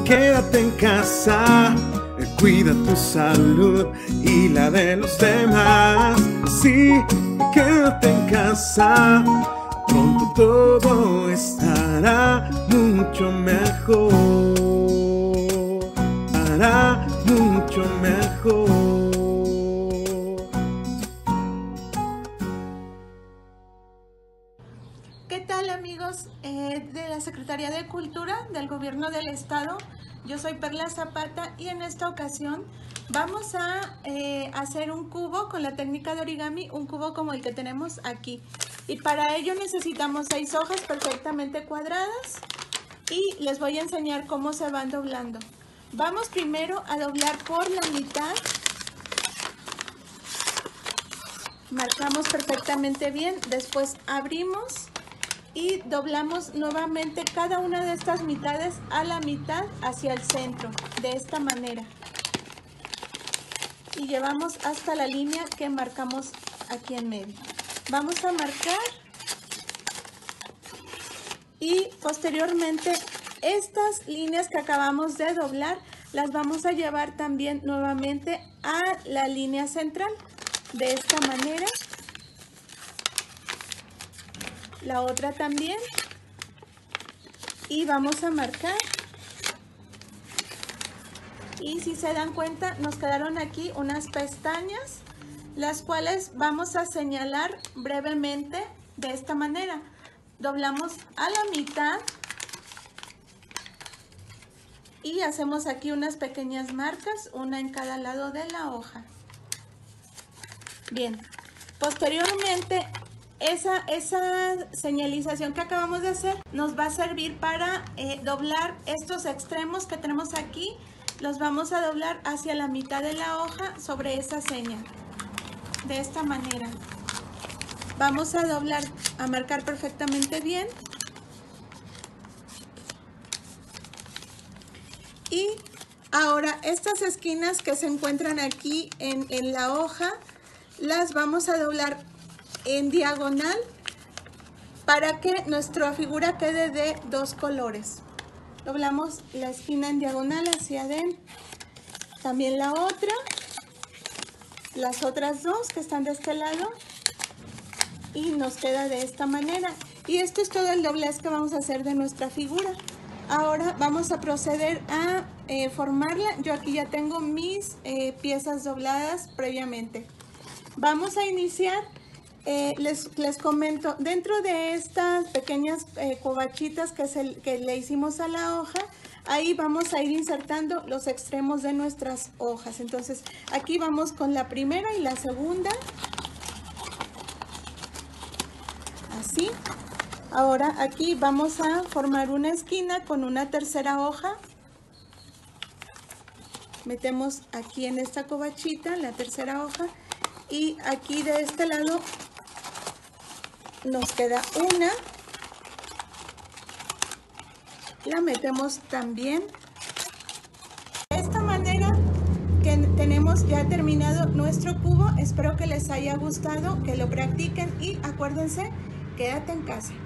quédate en casa, cuida tu salud y la de los demás. Sí, quédate en casa, pronto todo estará mucho mejor, estará mucho mejor. ¿Qué tal, amigos de la Secretaría de Cultura del Gobierno del Estado? Yo soy Perla Zapata y en esta ocasión vamos a hacer un cubo con la técnica de origami, un cubo como el que tenemos aquí. Y para ello necesitamos 6 hojas perfectamente cuadradas y les voy a enseñar cómo se van doblando. Vamos primero a doblar por la mitad. Marcamos perfectamente bien, después abrimos y doblamos nuevamente cada una de estas mitades a la mitad hacia el centro, de esta manera. Y llevamos hasta la línea que marcamos aquí en medio. Vamos a marcar y posteriormente estas líneas que acabamos de doblar las vamos a llevar también nuevamente a la línea central, de esta manera. La otra también, y vamos a marcar, y si se dan cuenta nos quedaron aquí unas pestañas, las cuales vamos a señalar brevemente de esta manera. Doblamos a la mitad y hacemos aquí unas pequeñas marcas, una en cada lado de la hoja. Bien, posteriormente esa señalización que acabamos de hacer nos va a servir para doblar estos extremos que tenemos aquí. Los vamos a doblar hacia la mitad de la hoja sobre esa seña, de esta manera. Vamos a doblar, a marcar perfectamente bien. Y ahora estas esquinas que se encuentran aquí en la hoja, las vamos a doblar en diagonal para que nuestra figura quede de 2 colores. Doblamos la esquina en diagonal hacia adentro, también la otra, las otras 2 que están de este lado, y nos queda de esta manera. Y esto es todo el doblez que vamos a hacer de nuestra figura. Ahora vamos a proceder a formarla. Yo aquí ya tengo mis piezas dobladas previamente. Vamos a iniciar. Les comento, dentro de estas pequeñas covachitas que le hicimos a la hoja, ahí vamos a ir insertando los extremos de nuestras hojas. Entonces aquí vamos con la primera y la segunda, así. Ahora aquí vamos a formar una esquina con una tercera hoja. Metemos aquí en esta covachita la tercera hoja y aquí de este lado nos queda una, la metemos también. De esta manera que tenemos ya terminado nuestro cubo. Espero que les haya gustado, que lo practiquen y acuérdense, quédate en casa.